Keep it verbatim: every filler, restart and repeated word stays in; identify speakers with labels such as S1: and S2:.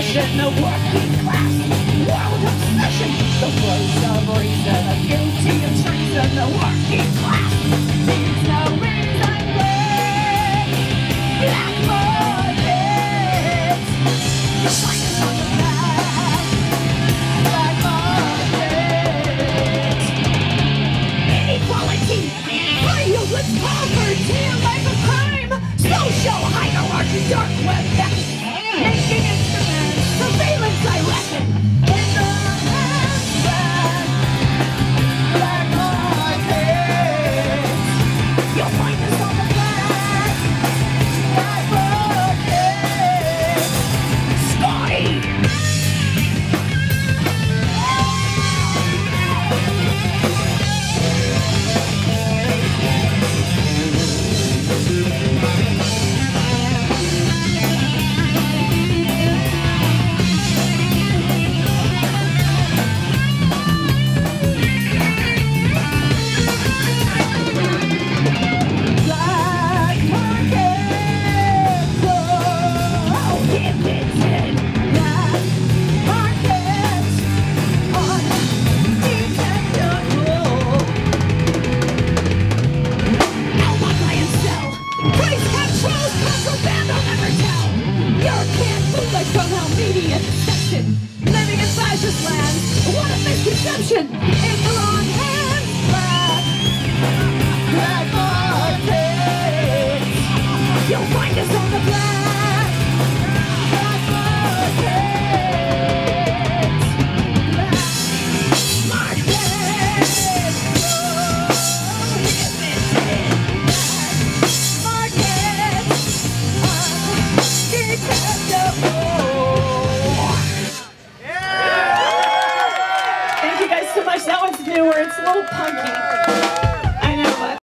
S1: deception, the working class, world obsession, the voice of reason, the guilty of treason, the working class needs no reason why. Black markets, you find us on the back. Black markets, inequality, violence, poverty, life of crime, social hierarchy, dark web theft, making instruments, surveillance, I reckon, in the handbag. Black markets, you'll find us on the back. Black markets, Scotty. Living in fascist land, what a misconception! In the wrong hands, black, black markets. You'll find us on the black, black markets. Black markets. So much. That one's newer. It's a little punky.